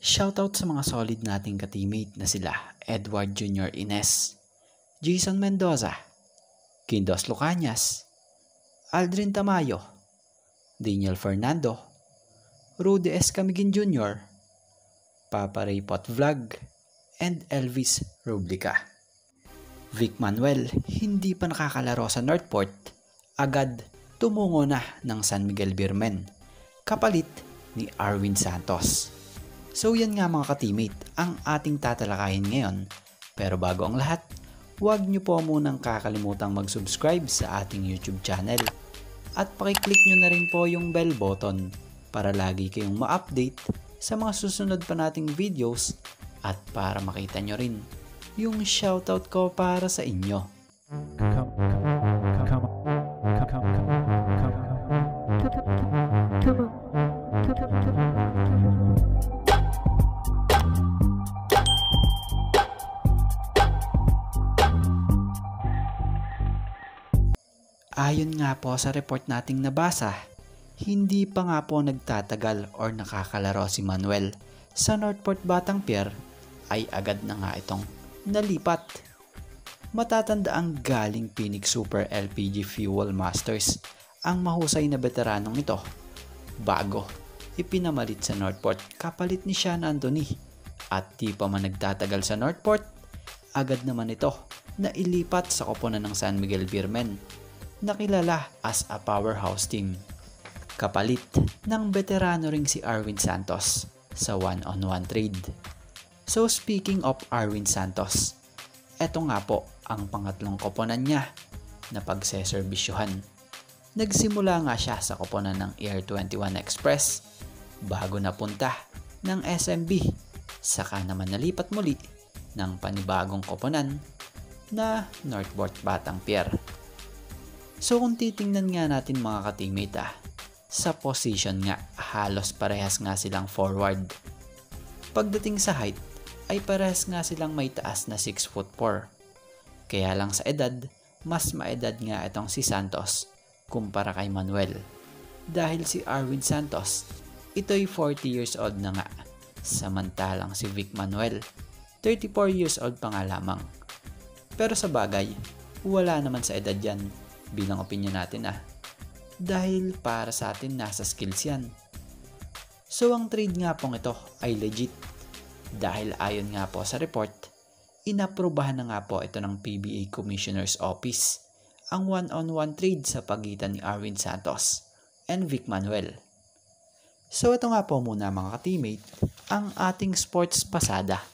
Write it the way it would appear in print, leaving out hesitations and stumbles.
Shoutout sa mga solid nating ka-teammate na sila Edward Jr. Ines, Jason Mendoza, Kindos Lucanias, Aldrin Tamayo, Daniel Fernando, Rudy S. Camiguin Jr., Papa Ray Pot Vlog, and Elvis Rublica. Vic Manuel hindi pa nakakalaro sa Northport, agad tumungo na ng San Miguel Birmen, kapalit ni Arwin Santos. So yan nga mga ka-teammate ang ating tatalakayin ngayon. Pero bago ang lahat, huwag nyo po munang kakalimutang mag-subscribe sa ating YouTube channel. At pakiclick nyo na rin po yung bell button para lagi kayong ma-update sa mga susunod pa nating videos at para makita nyo rin yung shoutout ko para sa inyo. Ayon nga po sa report nating nabasa, hindi pa nga po nagtatagal or nakakalaro si Manuel sa Northport Batangpier ay agad na nga itong nalipat. Matatanda ang galing Phoenix Super LPG Fuel Masters ang mahusay na veteranong ito bago ipinamalit sa Northport kapalit ni Sean Anthony, at di pa man nagtatagal sa Northport, agad naman ito na ilipat sa koponan ng San Miguel Birmen na kilala as a powerhouse team, kapalit ng veterano ring si Arwin Santos sa one-on-one trade. So speaking of Arwin Santos, eto nga po ang pangatlong koponan niya na pagseserbisyuhan. Nagsimula nga siya sa koponan ng Air 21 Express bago napunta ng SMB, saka naman nalipat muli ng panibagong koponan na Northport Batangpier. So kung titingnan nga natin mga ka-teammate sa position nga halos parehas nga silang forward. Pagdating sa height ay parehas nga silang may taas na 6'4". Kaya lang sa edad, mas maedad nga itong si Santos kumpara kay Manuel. Dahil si Arwin Santos, ito'y 40 years old na nga. Samantalang si Vic Manuel, 34 years old pa nga lamang. Pero sa bagay, wala naman sa edad yan bilang opinion natin dahil para sa atin nasa skills yan. So ang trade nga pong ito ay legit dahil ayon nga po sa report, inaprubahan na nga po ito ng PBA Commissioner's Office ang one-on-one trade sa pagitan ni Arwin Santos and Vic Manuel. So ito nga po muna mga ka-teammate ang ating sports pasada